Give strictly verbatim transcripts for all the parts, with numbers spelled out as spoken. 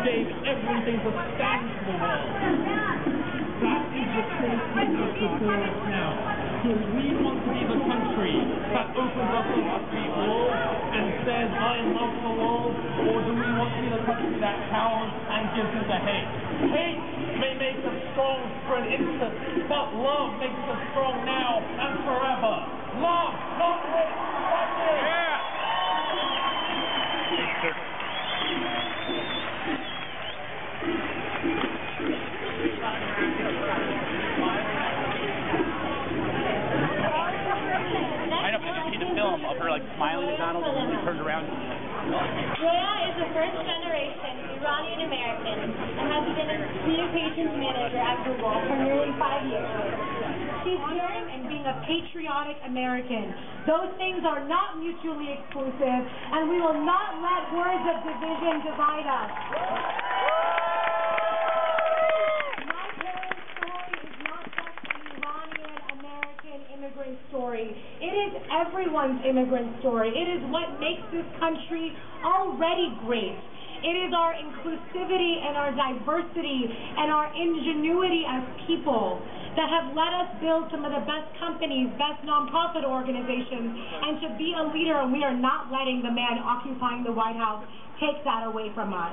gave everything to stand for the world. That is the choice we have before us now. Do we want to be the country that opens up to the world and says, I love the world, or do we want to be the country that cowers and gives into hate? Hate may make us strong for an instant, but love makes us strong now and forever. Love, not hate. Thank you. Yeah. I know, because you see the film of her like smiling at Donald and then she turned around. Joya is a first-generation Iranian American and has been a communications manager at Google for nearly five years. She's caring and being a patriotic American. Those things are not mutually exclusive, and we will not let words of division divide us. My parents' story is not just an Iranian-American immigrant story. It is everyone's immigrant story. It is what makes this country already great. It is our inclusivity and our diversity and our ingenuity as people that have let us build some of the best companies, best nonprofit organizations, and to be a leader, and we are not letting the man occupying the White House take that away from us.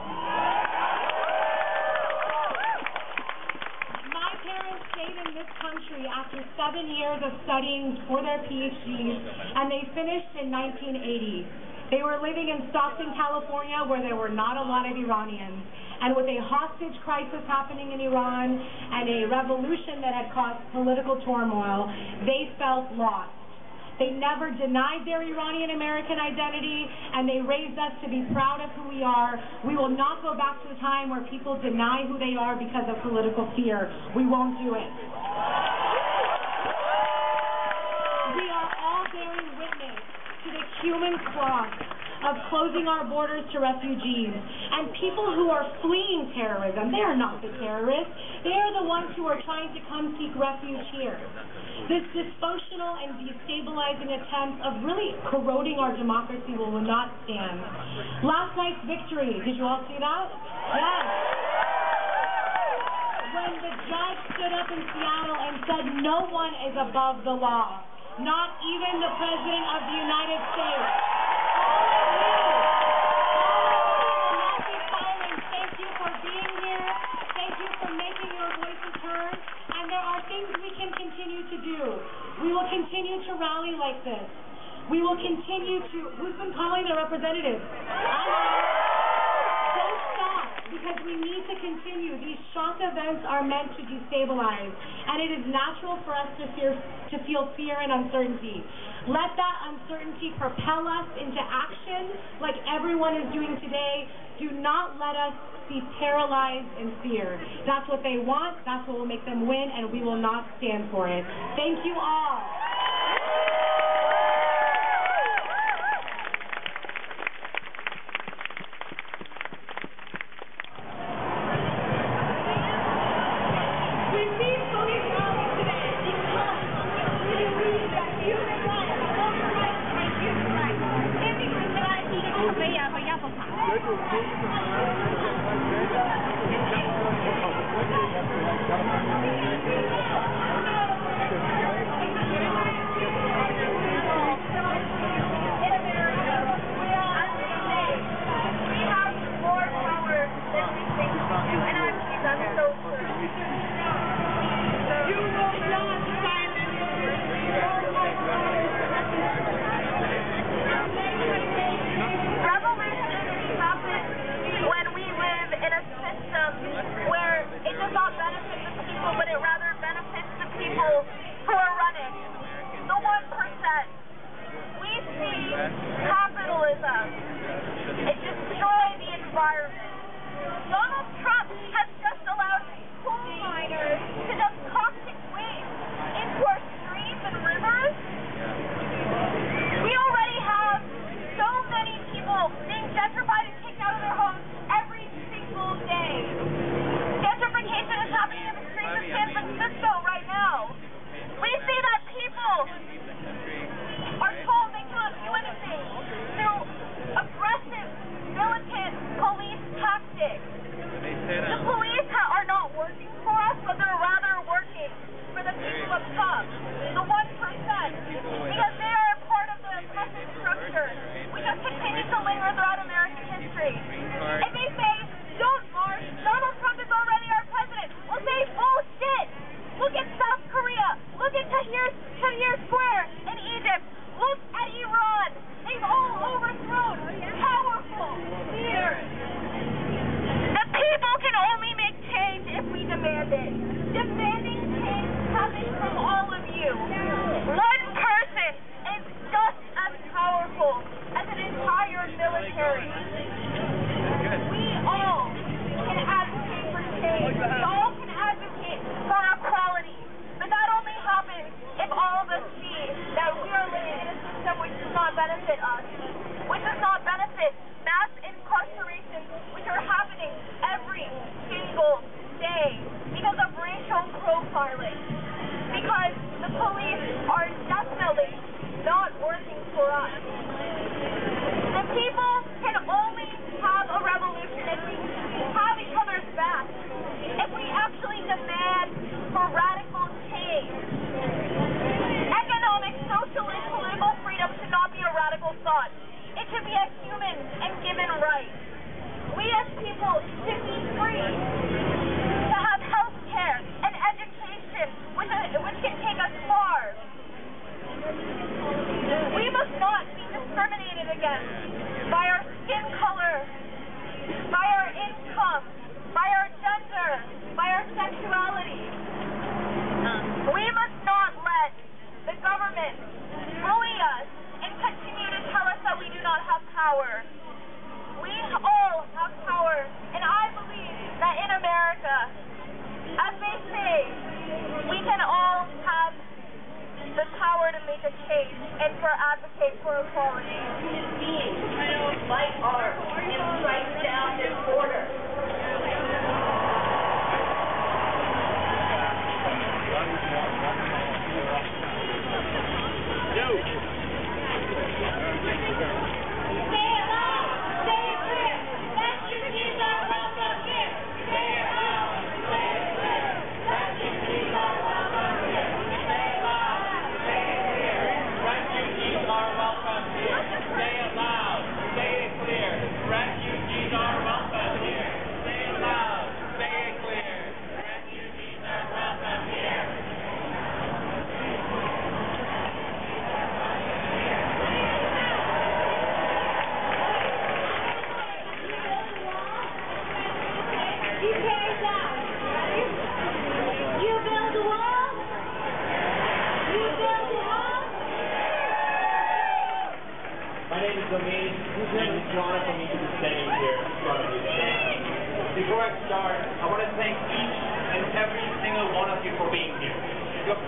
My parents stayed in this country after seven years of studying for their P H Ds, and they finished in nineteen eighty. They were living in Stockton, California, where there were not a lot of Iranians. And with a hostage crisis happening in Iran and a revolution that had caused political turmoil, they felt lost. They never denied their Iranian-American identity, and they raised us to be proud of who we are. We will not go back to a time where people deny who they are because of political fear. We won't do it. We are all bearing witness to the human cross of closing our borders to refugees and people who are fleeing terrorism. They are not the terrorists. They are the ones who are trying to come seek refuge here. This dysfunctional and destabilizing attempt of really corroding our democracy will not stand. Last night's victory, did you all see that? Yes. When the judge stood up in Seattle and said no one is above the law. Not even the President of the United States. All of you, all of you will not be silent. Thank you for being here. Thank you for making your voices heard. And there are things we can continue to do. We will continue to rally like this. We will continue to... Who's been calling the representatives? I know. Don't stop, because we need to continue. These shock events are meant to destabilize, and it is natural for us to fear, to feel fear and uncertainty. Let that uncertainty propel us into action like everyone is doing today. Do not let us be paralyzed in fear. That's what they want, that's what will make them win, and we will not stand for it. Thank you all.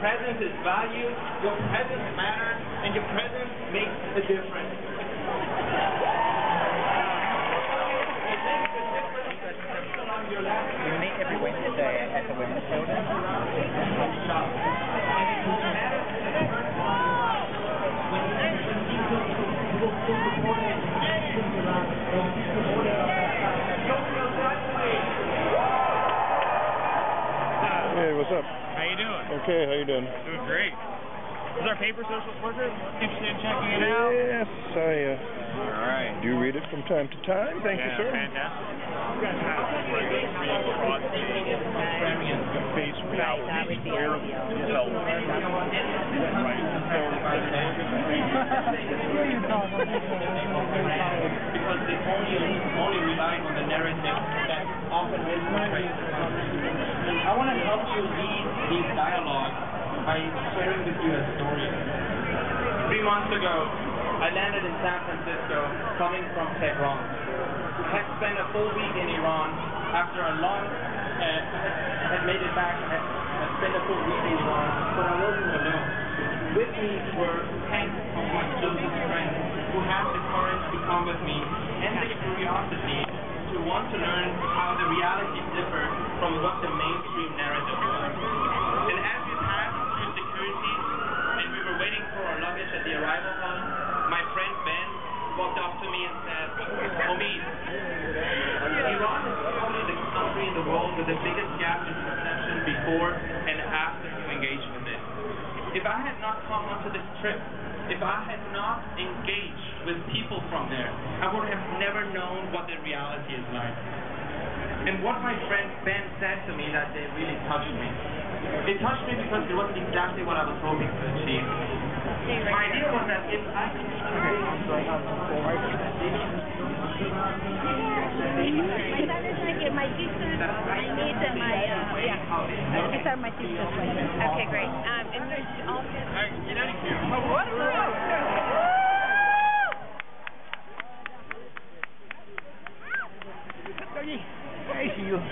presence is valued, your presence matters, and your presence makes a difference. We meet every Wednesday at the Women's Building. Hey, what's up? How you doing? Okay, how you doing? Doing great. Is our paper socialist worker interested in checking it out? Yes, I uh, All right. do read it from time to time. Thank yeah, you, sir. Fantastic. You guys have like face without where yourself. Right. Because they only only rely on the narrative that often is portrayed. I want to help you lead these dialogues by sharing with you a story. Three months ago, I landed in San Francisco, coming from Tehran. I had spent a full week in Iran. After a long, uh, had made it back, I had, had spent a full week in Iran, but I wasn't alone. With me were ten of my closest friends who had the courage to come with me and the curiosity to want to learn how the reality differed from what the mainstream narrative was. And as we passed through security and we were waiting for our luggage at the arrival hall, my friend Ben walked up to me and said, Omid, Iran is probably the country in the world with the biggest gap in perception before and after you engage with it. If I had not come onto this trip, if I had not engaged with people from there, I would have never known what the reality is like. And what my friend Ben said to me that day really touched me. It touched me because it wasn't exactly what I was hoping to achieve. My idea was that if I could my sisters, my niece, and my, uh, yeah, these are my sisters. Okay, great. Um, and there's also... What? I see you.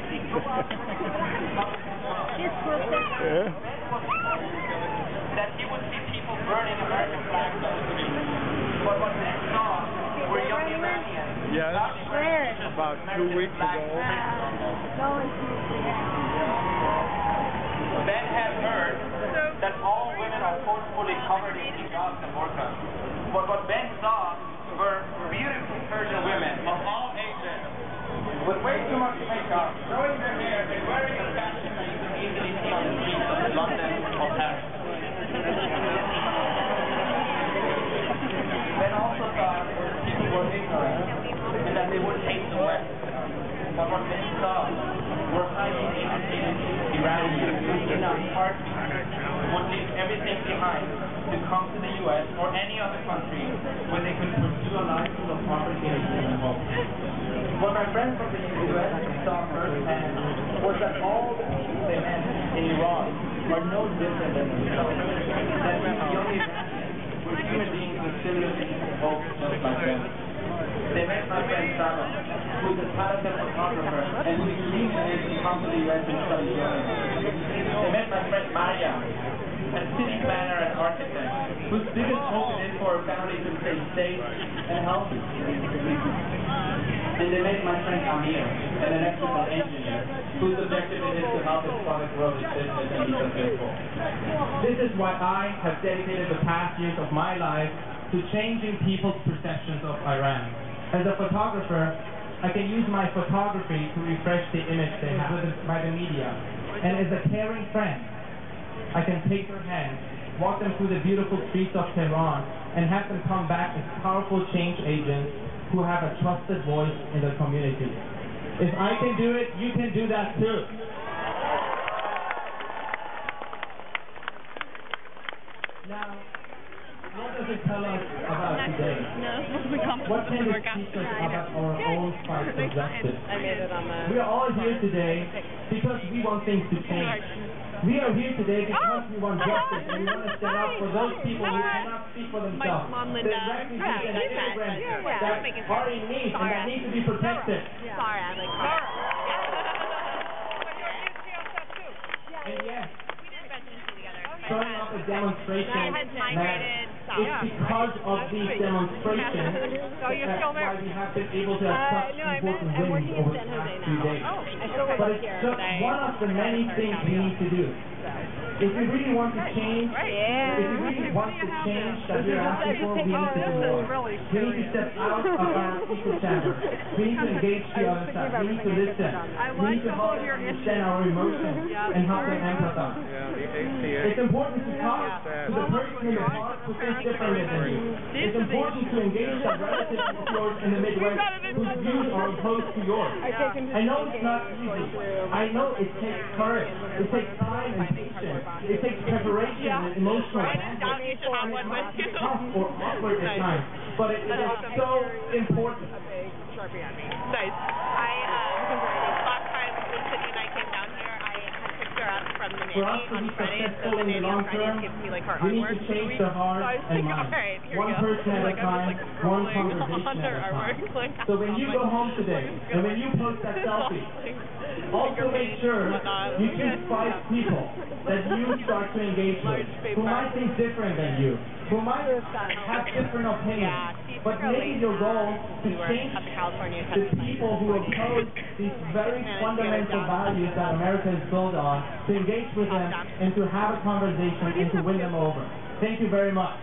Yeah. That he would see people burning American flags on the street. But what Ben saw were young Iranians. Yes, about two weeks ago. Ben had heard that all women are forcefully covered in hijabs and burqas. But what Ben saw were beautiful Persian women of all ages with way too much makeup, showing their hair and wearing a fashion that you can easily see on the streets of London or Paris. Ben also thought people were ignorant and that they would hate the West. But what Ben saw were highly educated Iranians who in a heartbeat would leave everything behind to come to the U S or any other country where they could pursue a life full of opportunities and hope. What my friends from the U S saw firsthand was that all the people they met in Iran are no different than themselves. That these young Iranians were human beings with similar needs and hopes just like them. They met my friend Sarah, who is a talented photographer and who extremely eager to come to the U S and study journalism. They met my friend Maria, a city planner and architect, whose biggest hope it is for her family to stay safe and healthy. And they met my friend Amir, an electrical engineer, whose objective it is to help his father grow his business and be successful. This is why I have dedicated the past years of my life to changing people's perceptions of Iran. As a photographer, I can use my photography to refresh the image they have by the media. And as a caring friend, I can take their hand, walk them through the beautiful streets of Tehran, and have them come back as powerful change agents who have a trusted voice in the community. If I can do it, you can do that too. Now, what does it tell us about today? What can it teach us about our own fight for justice? We are all here today because we want things to change. We are here today because we want justice and we want to stand up for those people who cannot speak for themselves. The refugees and immigrants that are in need and that need to be protected. And yes, showing up a demonstration It has migrated that south. it's because of these demonstrations So you're that's still there? why we have been able to have Uh, such no, I'm important at- I'm wins working in over the San past Jose few now. days. Oh, I still But live it's here. just one of the many things we need to do. If we really want to change, Yeah. if we really want to change that we're asking for, we need to do more. We need to step out of our echo chamber. We need to engage the other side. We need to listen. We need to help them understand our emotions and help them empathize. It's important to talk to the person in the park who thinks differently than you. It's important to engage the relatives of yours in the Midwest whose views are opposed to yours. I know it's not easy. I know it takes courage. It takes time and patience. It takes preparation and emotional bandwidth. You should have one with you. It's tough or awkward at times, but it, it is so important. Nice. I, uh, last time when Cindy and I came down here, I had picked her up from the For us nanny to on be Friday, so successful the in the nanny long on Friday term, gives me like her we need artwork to for the change week. the So heart I was and like, mind. alright, here One we go. person at a Like, I'm time, just like one scrolling conversation on at their a time. artwork. Like, So when you I'm go like, home today, and when you post that selfie, also make sure you choose five people that you start to engage with, who might think different than you, who might have different opinions, but make it your goal to change the people who oppose these very fundamental values that America is built on, to engage with them and to have a conversation and to win them over. Thank you very much.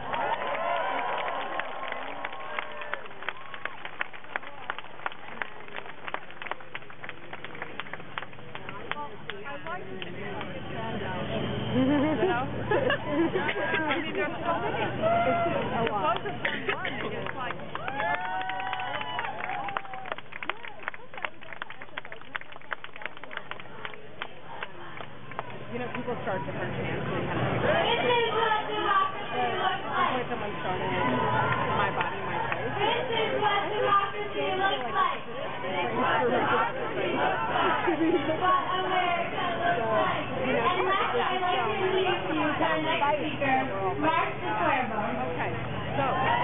You know, people start different chants. This is what democracy looks like. Like someone started my body, my choice. This is what democracy looks like. This is what democracy looks like. What America looks like. And next, I'd like to introduce you to our next speaker, Mark DeCorvo. Okay, so.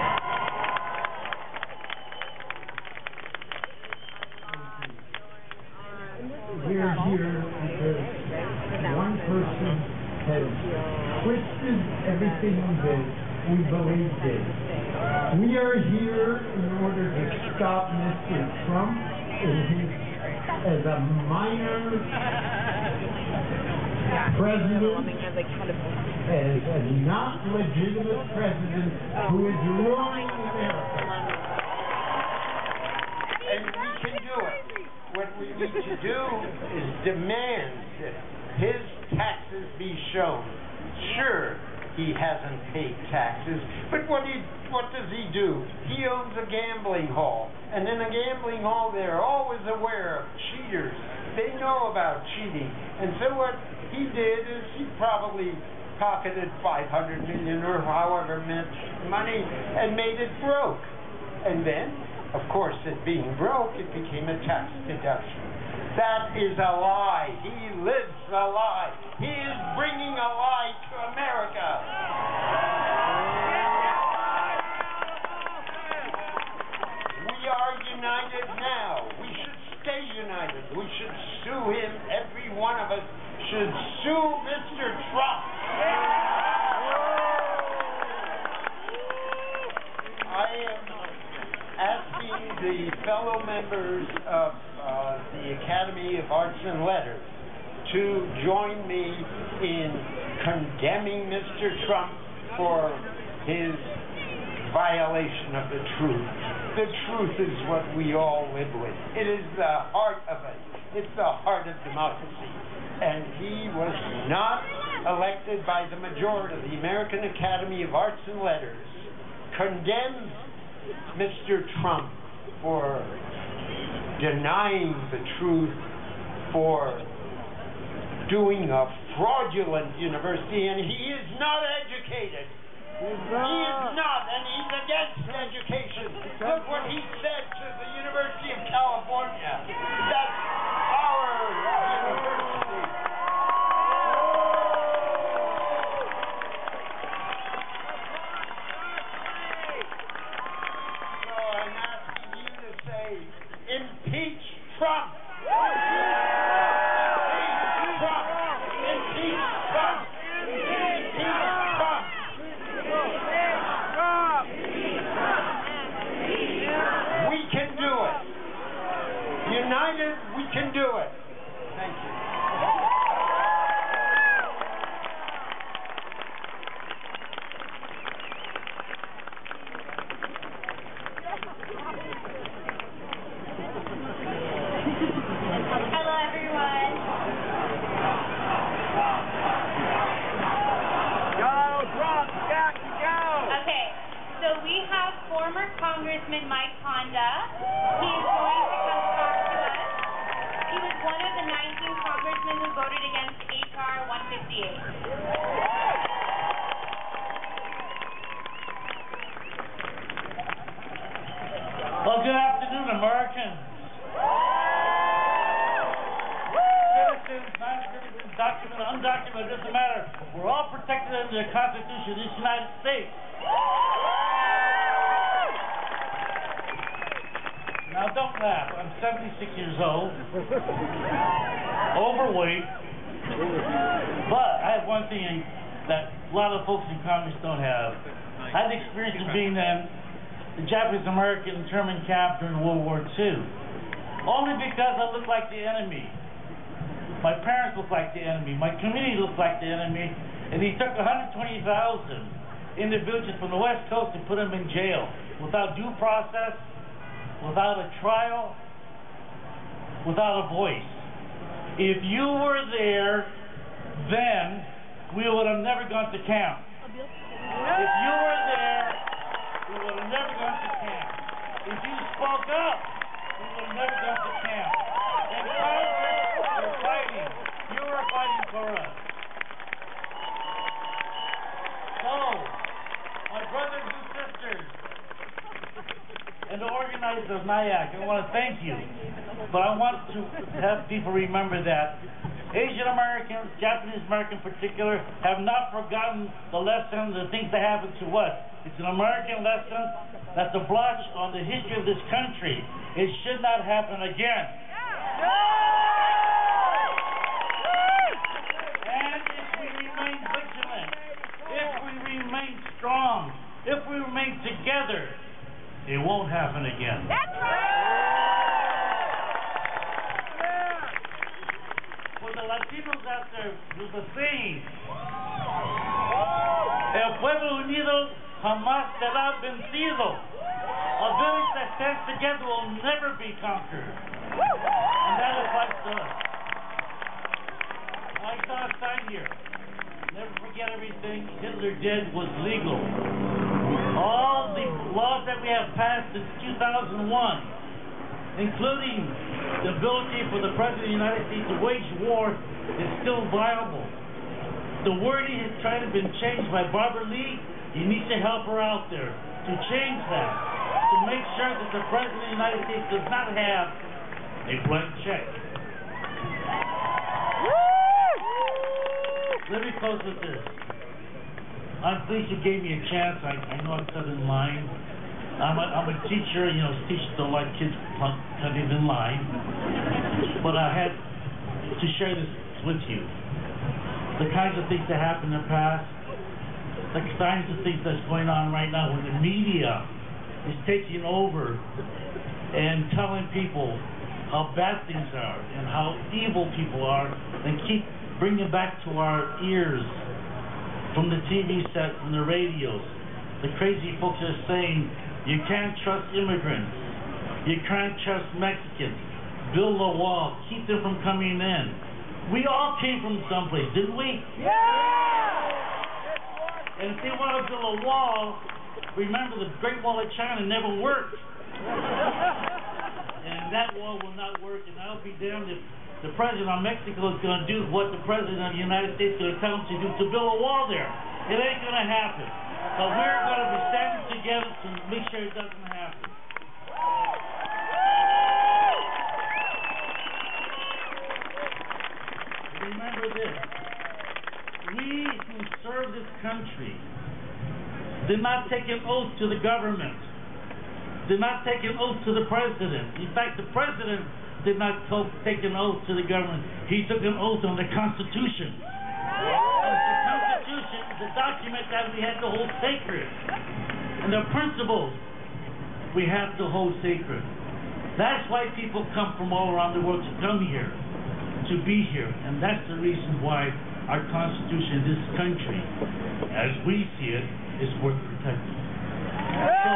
We're here because one person has twisted everything that we believed in. We are here in order to stop Mister Trump in his, as a minor president, as a not legitimate president who is ruining America. And we can do it. What we need to do is demand that his taxes be shown. Sure, he hasn't paid taxes, but what he, what does he do? He owns a gambling hall, and in a gambling hall they're always aware of cheaters. They know about cheating, and so what he did is he probably pocketed five hundred million or however much money and made it broke. And then, of course, it being broke, it became a tax deduction. That is a lie. He lives a lie. He is bringing a lie to America. We are united now. We should stay united. We should sue him. Every one of us should sue Mister Trump. I am asking the fellow members of uh, the Academy of Arts and Letters to join me in condemning Mister Trump for his violation of the truth. The truth is what we all live with. It is the heart of it. It's the heart of democracy. And he was not elected by the majority. The American Academy of Arts and Letters condemns Mister Trump for denying the truth, for doing a fraudulent university, and he is not educated. He is not, and he's against education. Look what he said to the University of California. That's our university. So I'm asking you to say, impeach Trump. Impeach Trump. Impeach Trump. can do it. Thank you. Hello, everyone. Go, drop, got to go. Okay, so we have former Congressman Mike Honda. He is going to come talk to us. He was one of the nineteen congressmen who voted against H R one fifty-eight. Well, good afternoon, Americans. Citizens, non-citizens, documented, undocumented, it doesn't matter. We're all protected under the Constitution of this United States. Now, don't laugh. I'm seventy-six years old, overweight, but I have one thing that a lot of folks in Congress don't have. I had the experience of being in the Japanese-American internment camp during World War Two, only because I looked like the enemy. My parents looked like the enemy. My community looked like the enemy, and he took one hundred twenty thousand individuals from the West Coast and put them in jail without due process, without a trial, without a voice. If you were there, then we would have never gone to camp. If you were there, we would have never gone to camp. If you spoke up, we would have never gone to camp. And Congress, you're fighting. You were fighting for us. So, my brothers and sisters, and the organizers of N I A C, I want to thank you. But I want to have people remember that Asian Americans, Japanese Americans in particular, have not forgotten the lessons, the things that happened to us. It's an American lesson that's a blotch on the history of this country. It should not happen again. And if we remain vigilant, if we remain strong, if we remain together, it won't happen again. That's right. For the Latinos out there, there's a saying: El pueblo unido jamás será vencido. A village that stands together will never be conquered. And that applies to us. Like Don Stein here. Never forget everything Hitler did was legal. All the laws that we have passed since two thousand one, including the ability for the President of the United States to wage war, is still viable. The wording has tried to been changed by Barbara Lee. He needs to help her out there to change that, to make sure that the President of the United States does not have a blank check. Let me close with this. I'm pleased you gave me a chance. I, I know I'm cut in line. I'm a, I'm a teacher. You know, teachers don't like kids cutting in line. But I had to share this with you. The kinds of things that happened in the past, the kinds of things that's going on right now when the media is taking over and telling people how bad things are and how evil people are, and keep bringing back to our ears from the T V set, from the radios, the crazy folks are saying you can't trust immigrants, you can't trust Mexicans, build a wall, keep them from coming in. We all came from someplace, didn't we? Yeah! And if they want to build a wall, remember the Great Wall of China never worked. And that wall will not work, and I'll be damned if the president of Mexico is going to do what the president of the United States is going to tell him to do, to build a wall there. It ain't going to happen. But we're going to be standing together to make sure it doesn't happen. Remember this. We who serve this country did not take an oath to the government, did not take an oath to the president. In fact, the president did not take an oath to the government. He took an oath on the Constitution. And the Constitution is a document that we have to hold sacred. And the principles we have to hold sacred. That's why people come from all around the world to come here, to be here. And that's the reason why our Constitution in this country, as we see it, is worth protecting. So,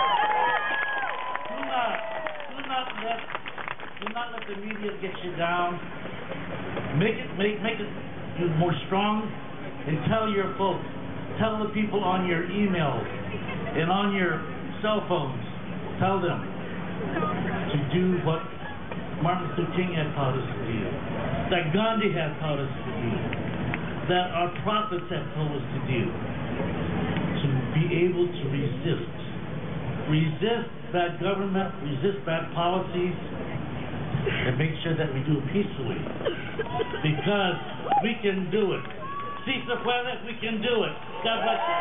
do not, do not let, do not let the media get you down. Make it, make, make it more strong, and tell your folks, tell the people on your emails and on your cell phones, tell them to do what Martin Luther King had taught us to do, that Gandhi had taught us to do, that our prophets have told us to do, to be able to resist. Resist bad government, resist bad policies, and make sure that we do it peacefully. Because we can do it. Si se puede, we can do it. God bless you.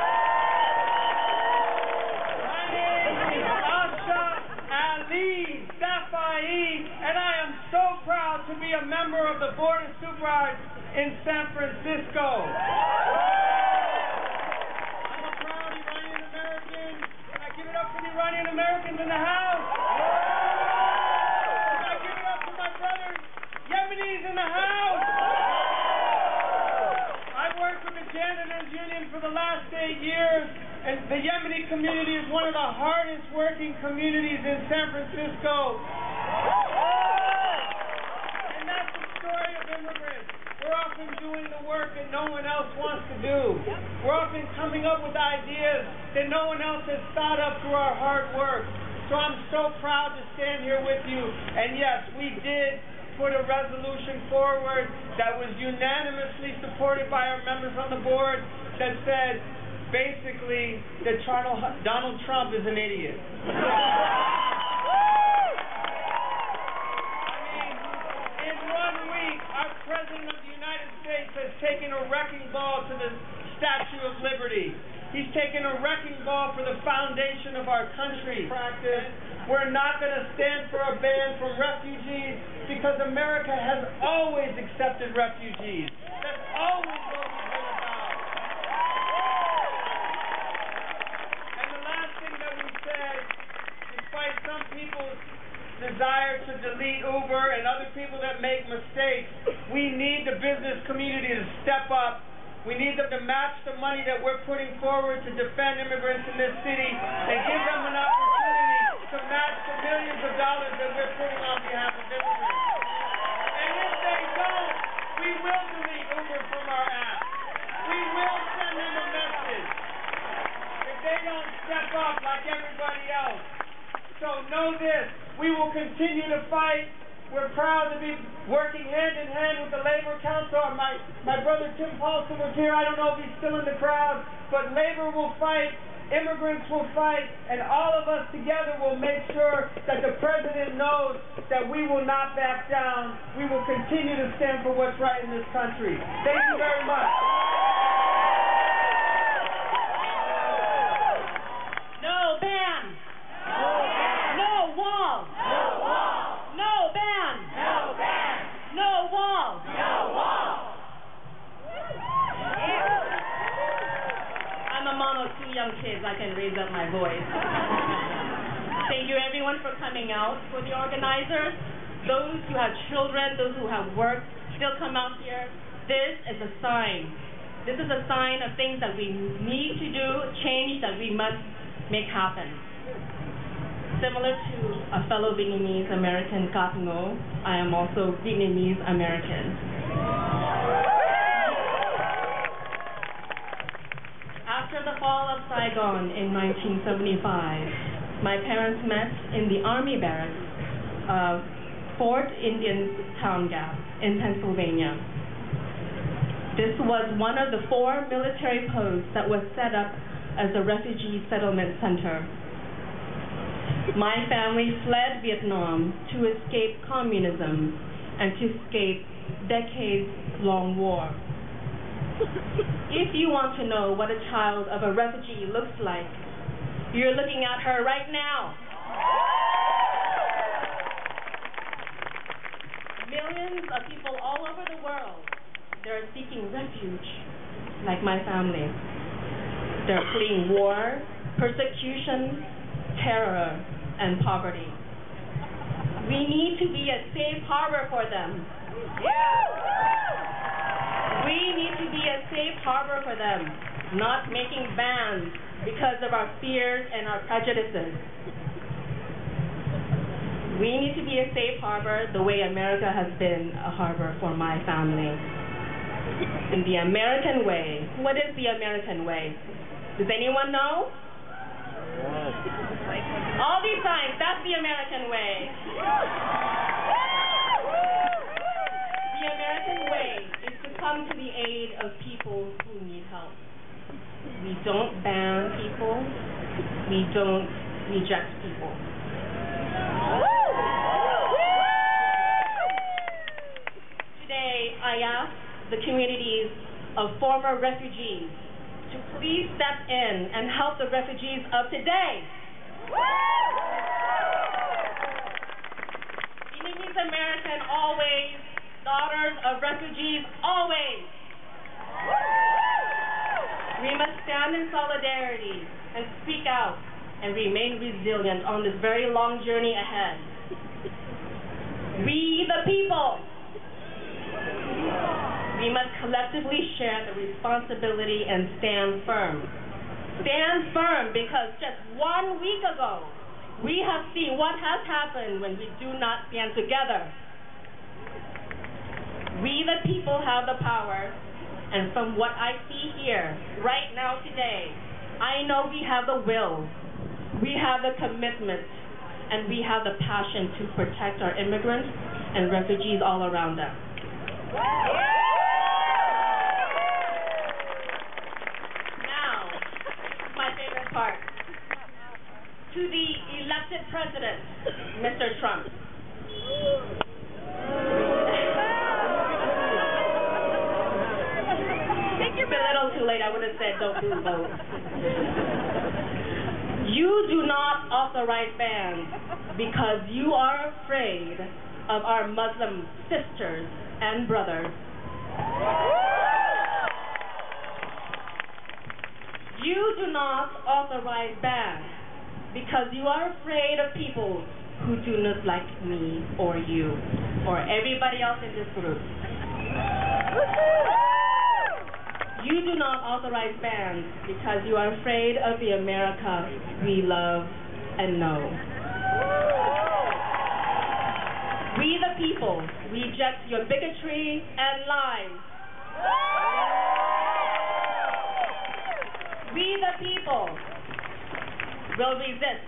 My name is Asha Ali Safai, and I am so proud to be a member of the Board of Supervisors in San Francisco. I'm a proud Iranian American. Can I give it up for the Iranian Americans in the house? Can I give it up for my brothers Yemenis in the house? I've worked with the Janitors Union for the last eight years, and the Yemeni community is one of the hardest working communities in San Francisco. And that's the story of immigrants. We're often doing the work that no one else wants to do. We're often coming up with ideas that no one else has thought up through our hard work. So I'm so proud to stand here with you. And yes, we did put a resolution forward that was unanimously supported by our members on the board that said, basically, that Donald Trump is an idiot. Our President of the United States has taken a wrecking ball to the Statue of Liberty. He's taken a wrecking ball for the foundation of our country. Practice. We're not going to stand for a ban from refugees because America has always accepted refugees. That's always what we've been about. And the last thing that we said, despite some people's desire to delete Uber and other people that make mistakes, we need the business community to step up. We need them to match the money that we're putting forward to defend immigrants in this city and give them an opportunity to match the millions of dollars that we're putting on behalf of immigrants. And if they don't, we will delete Uber from our app. We will send them a message. If they don't step up like everybody else. So know this, we will continue to fight. We're proud to be working hand in hand with the Labor Council. My, my brother Tim Paulson was here. I don't know if he's still in the crowd, but Labor will fight, immigrants will fight, and all of us together will make sure that the President knows that we will not back down. We will continue to stand for what's right in this country. Thank you very much. No ban! No wall! No wall! No ban! No ban! No wall! No wall! I'm a mom of two young kids. I can raise up my voice. Thank you everyone for coming out. For the organizers, those who have children, those who have work, still come out here. This is a sign. This is a sign of things that we need to do, change that we must make happen. Similar to a fellow Vietnamese American, Cat Ngo, I am also Vietnamese American. After the fall of Saigon in nineteen seventy-five, my parents met in the Army barracks of Fort Indian Town Gap in Pennsylvania. This was one of the four military posts that was set up as a refugee settlement center. My family fled Vietnam to escape communism and to escape decades-long war. If you want to know what a child of a refugee looks like, you're looking at her right now. Millions of people all over the world, they're seeking refuge, like my family. They're fleeing war, persecution, terror, and poverty. We need to be a safe harbor for them. We need to be a safe harbor for them, not making bans because of our fears and our prejudices. We need to be a safe harbor the way America has been a harbor for my family. In the American way. What is the American way? Does anyone know? All these signs, that's the American way. The American way is to come to the aid of people who need help. We don't ban people. We don't reject people. Today, I ask the communities of former refugees to please step in and help the refugees of today. Vietnamese American always, daughters of refugees always. We must stand in solidarity and speak out and remain resilient on this very long journey ahead. We the people. We must collectively share the responsibility and stand firm. Stand firm because just one week ago, we have seen what has happened when we do not stand together. We the people have the power, and from what I see here, right now today, I know we have the will, we have the commitment, and we have the passion to protect our immigrants and refugees all around us. Part. To the elected president, Mister Trump. It's a little too late. I would have said don't do vote. You do not authorize bans because you are afraid of our Muslim sisters and brothers. You do not authorize bans because you are afraid of people who do not like me or you or everybody else in this group. You do not authorize bans because you are afraid of the America we love and know. We the people reject your bigotry and lies. We the people will resist.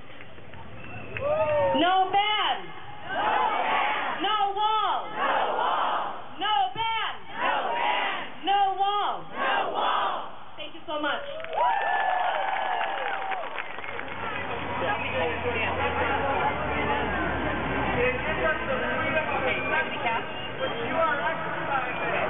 No ban. No wall. No ban. No wall. Thank you so much. You are exercising.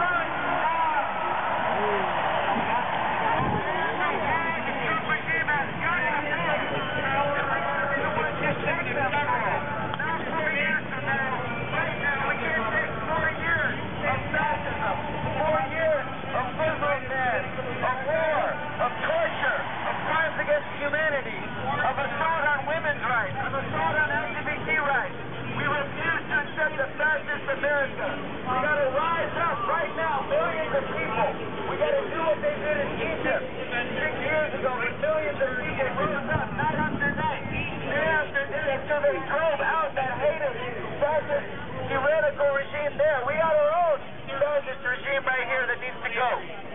Humanity, of assault on women's rights, of assault on L G B T rights. We refuse to accept a fascist America. We got to rise up right now, millions of people. We got to do what they did in Egypt six years ago when millions of people rose up night after night, day after day, until they drove out that hated fascist tyrannical regime there. We got our own fascist regime right here that needs to go.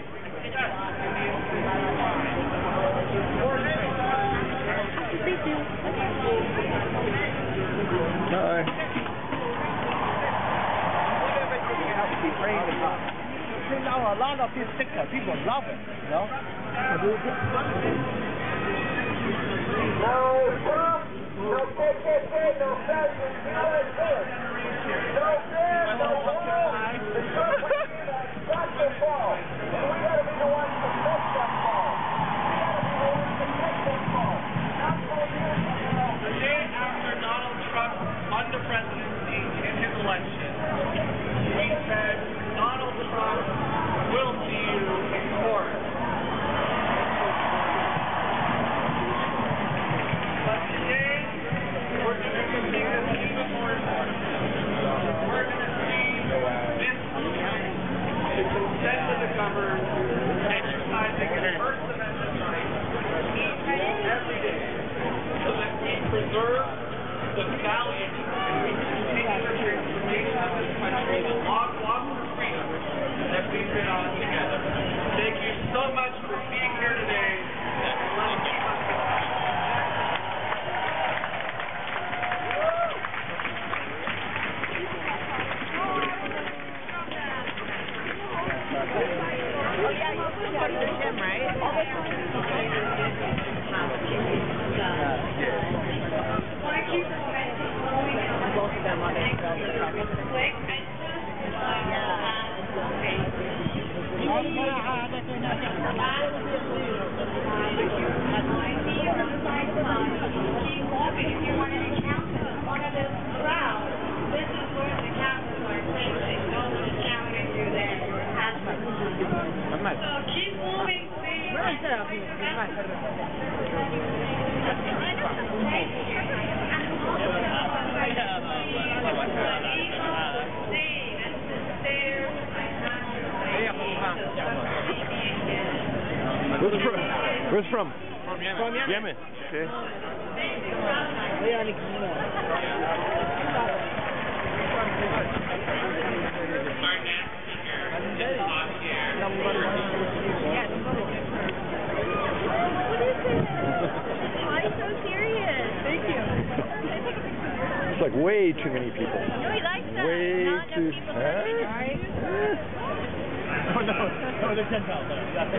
Bye. You know, a lot of these stickers, people love it, you know? No Trump, no K K K, no fascist, no this. No ban, no wall. The Trump regime has got to fall. And we got to be the ones to make them fall. We got to be the ones to make them fall. Not four years from now. The day after Donald Trump won the presidency in his election, we said Donald Trump will see you in court. But today, we're doing something that's even more important. Where's from? Where's from? From Yemen. Yemen. Okay. Why so serious? Thank you. It's like way too many people. No, he likes that. Way Not too. enough people Huh? Oh no, no, there's ten thousand.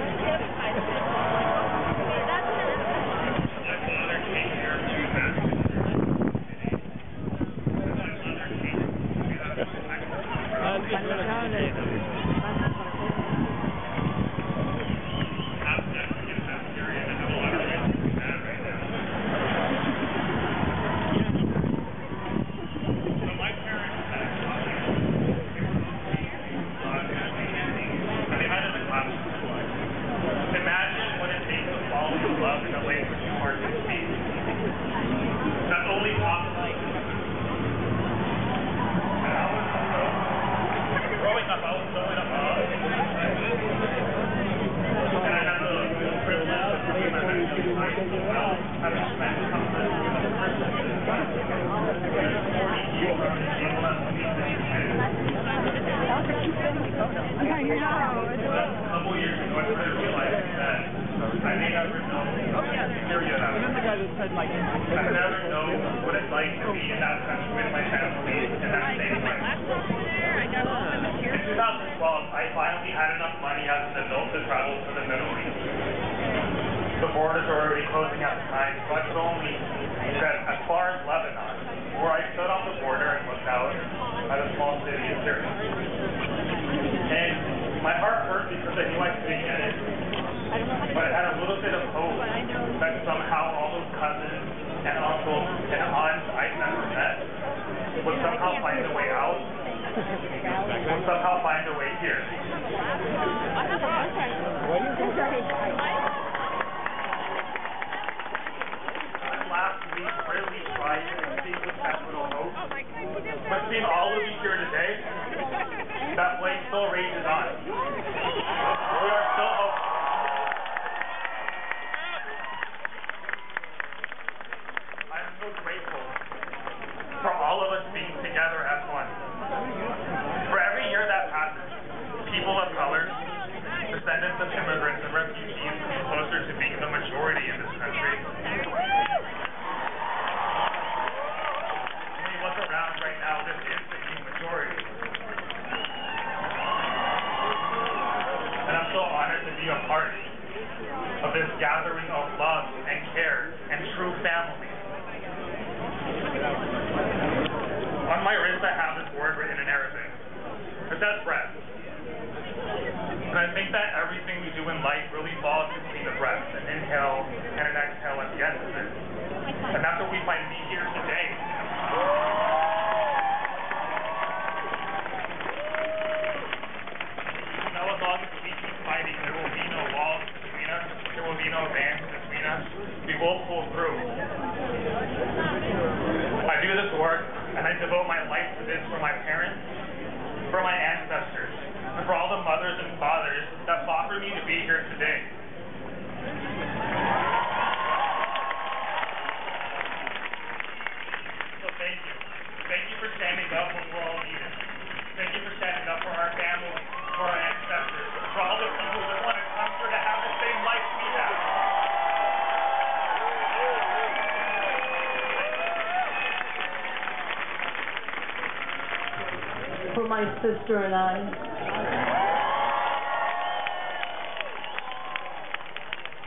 For my sister and I.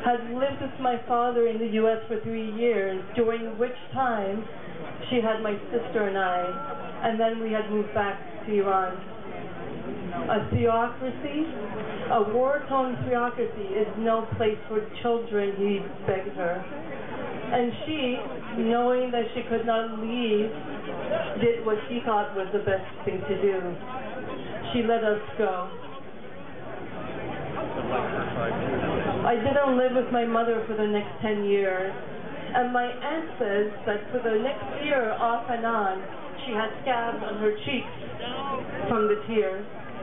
had lived with my father in the U S for three years, during which time she had my sister and I, and then we had moved back to Iran. A theocracy, a war-torn theocracy, is no place for children, he begged her. And she, knowing that she could not leave, did what she thought was the best thing to do. She let us go. I didn't live with my mother for the next ten years, and my aunt says that for the next year, off and on, she had scabs on her cheeks from the tears.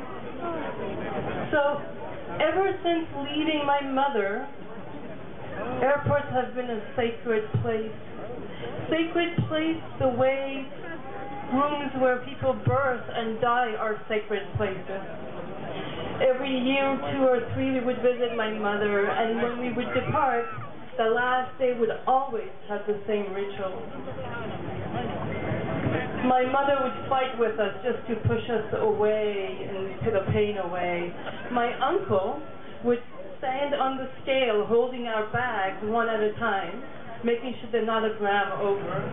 So, ever since leaving my mother, airports have been a sacred place. Sacred place the way rooms where people birth and die are sacred places. Every year, two or three, we would visit my mother, and when we would depart, the last day would always have the same ritual. My mother would fight with us just to push us away and put the pain away. My uncle would stand on the scale holding our bags one at a time, making sure they're not a gram over.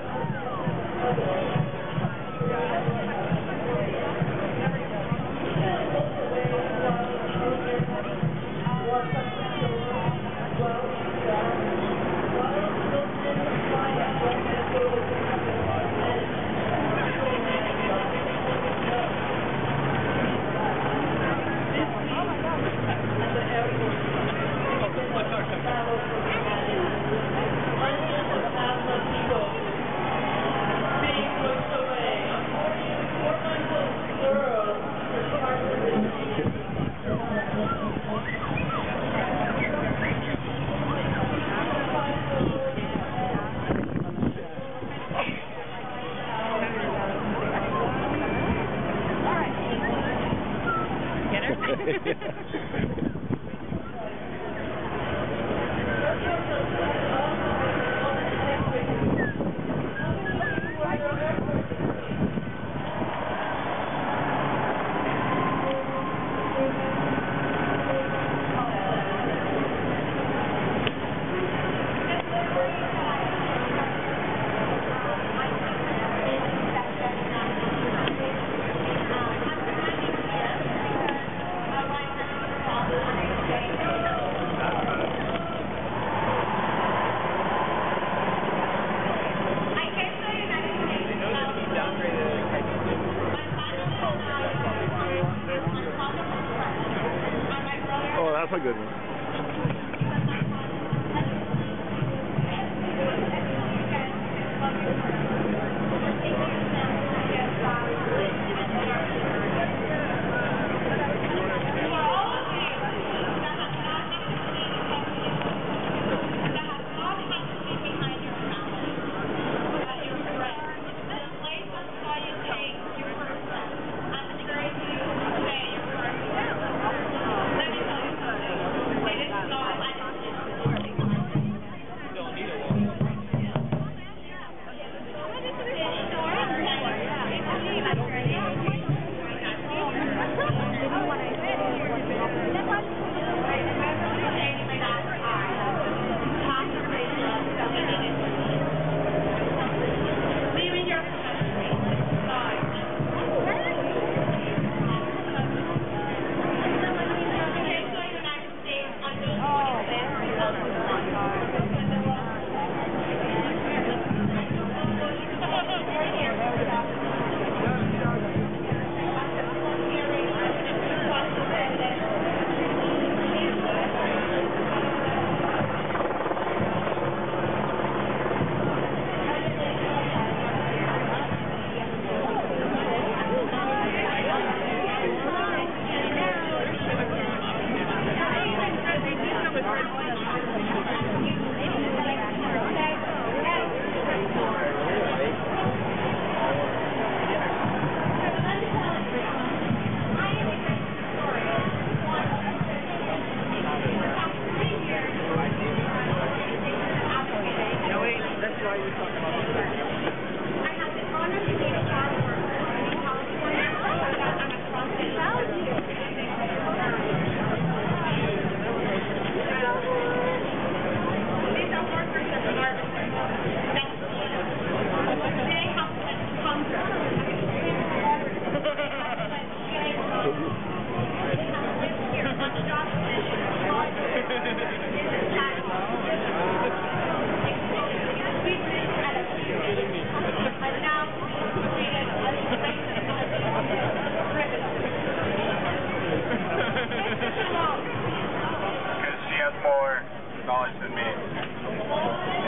Oh, that's a good one. dollars than me.